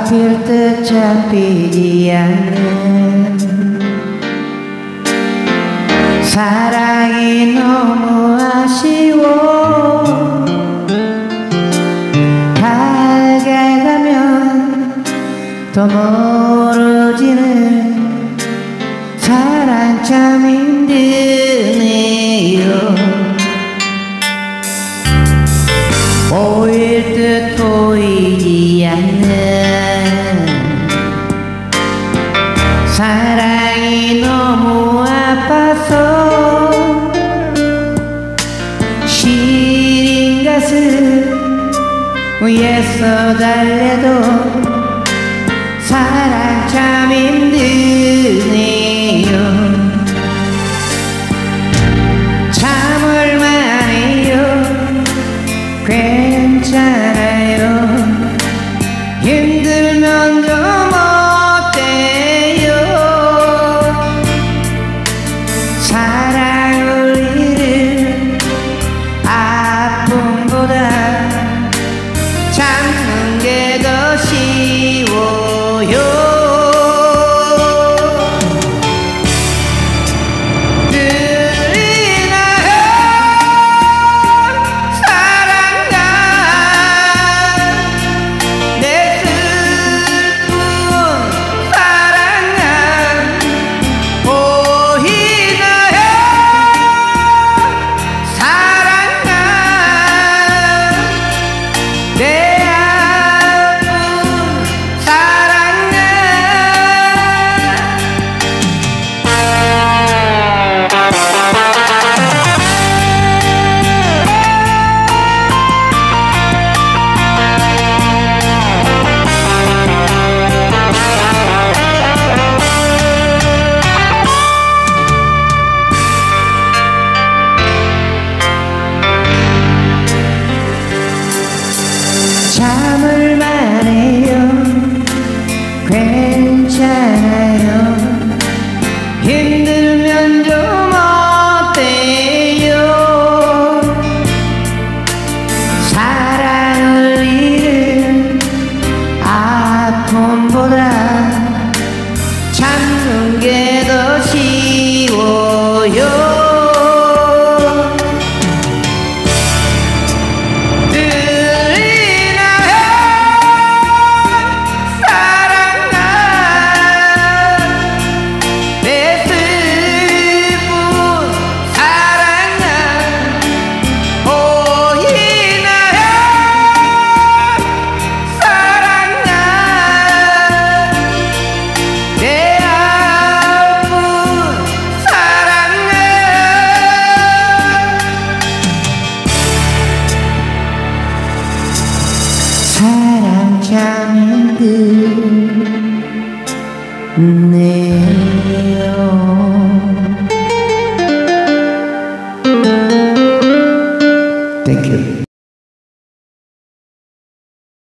잡힐 듯 잡히지 않는 사랑이 너무 아쉬워. 다가가면 더 멀어지는 사랑 참 힘드네요. 보일 듯 보이지 않는 사랑이 너무 아파서 시린 가슴 위에서 달래도 사랑 참 힘드네요. 참을만 해요. 괜찮아요. 힘들면 좀 어때요. 사랑을 잃은 아픔보다 참는 게 더 쉬워요. 참을만 해요. 괜찮아요. 힘들면 좀 어때요. 사랑을 잃은 아픔보다 참는 게 더 쉬워요. 사랑 참 힘드네.